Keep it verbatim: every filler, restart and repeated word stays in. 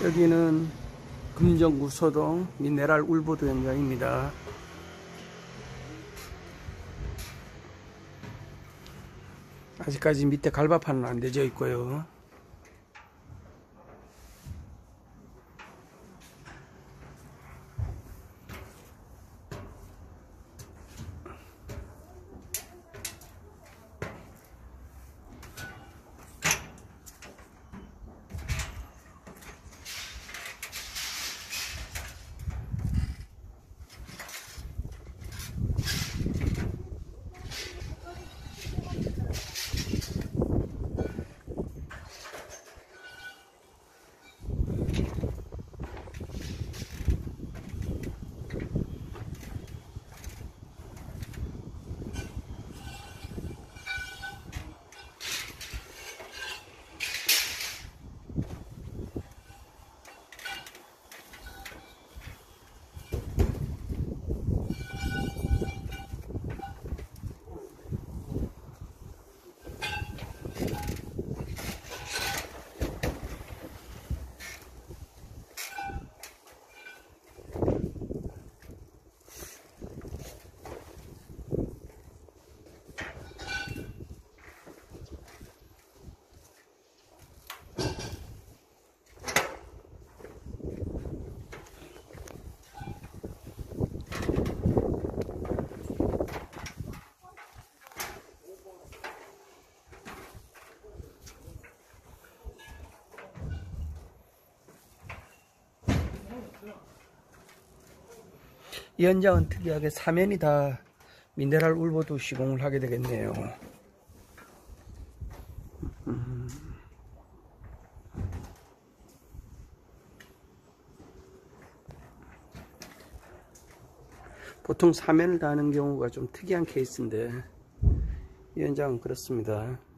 여기는 금정구 소동 미네랄 울보드 현장입니다. 아직까지 밑에 갈바판은 안 되어 있고요. 이 현장은 특이하게 사면이 다 미네랄 울보드 시공을 하게 되겠네요. 음. 보통 사면을 다하는 경우가 좀 특이한 케이스인데 이 현장은 그렇습니다.